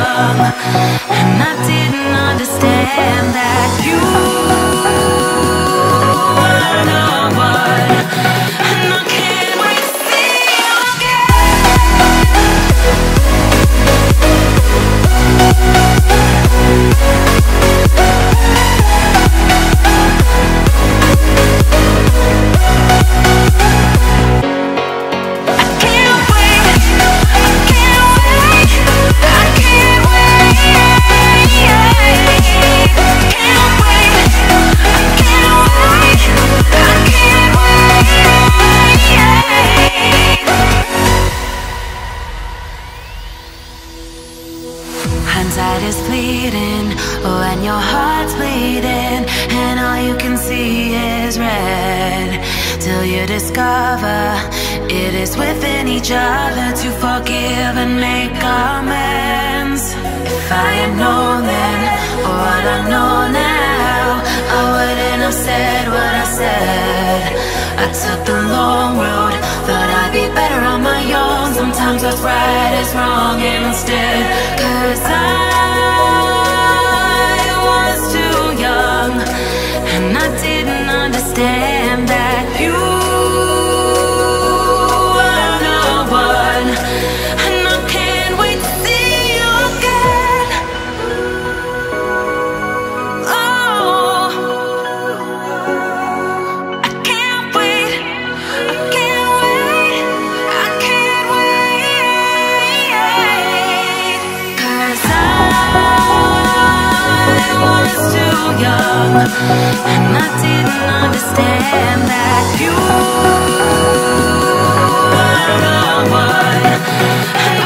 young, and I didn't understand that you were the one. And I can't wait to see you hindsight is fleeting, oh, and your heart's bleeding, and all you can see is red, till you discover it is within each other to forgive and make amends. If I had known then, or what I know now, I wouldn't have said what I said. I took the long road, thought I'd be better on my own. Sometimes what's right is wrong instead, 'cause I was too young, and I didn't understand that you were the one. And I can't wait to see you again. Oh, I can't wait, I can't wait, I can't wait, 'cause I was too young, and I didn't understand that you were the one.